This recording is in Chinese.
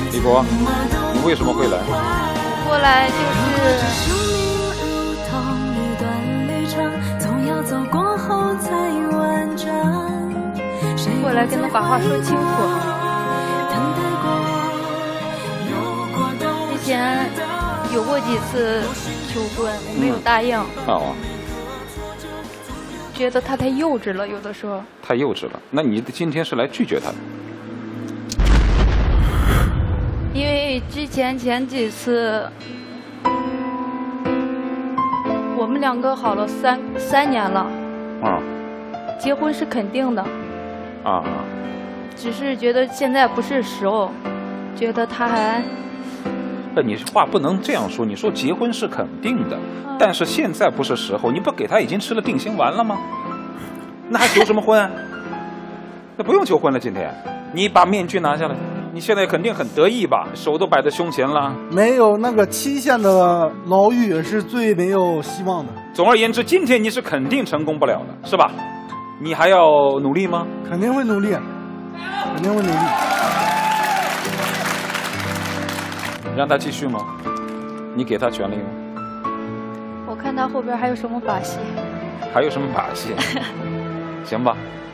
李博，你为什么会来？ 过来就是过来跟他把话说清楚。之前有过几次求婚，我没有答应。 哦， 觉得他太幼稚了，有的时候。 太幼稚了。那你今天是来拒绝他的？ 因为之前前几次，我们两个好了三年了。 啊。 结婚是肯定的。 啊。 只是觉得现在不是时候，觉得他还。 你话不能这样说，你说结婚是肯定的，但是现在不是时候，你不给他已经吃了定心丸了吗？那还求什么婚？那不用求婚了，今天你把面具拿下来，你现在肯定很得意吧？手都摆在胸前了。 没有那个期限的牢狱是最没有希望的。 总而言之，今天你是肯定成功不了的，是吧？你还要努力吗？ 肯定会努力，肯定会努力。 让他继续吗？你给他权利吗？ 我看他后边还有什么把戏？ 还有什么把戏？行吧，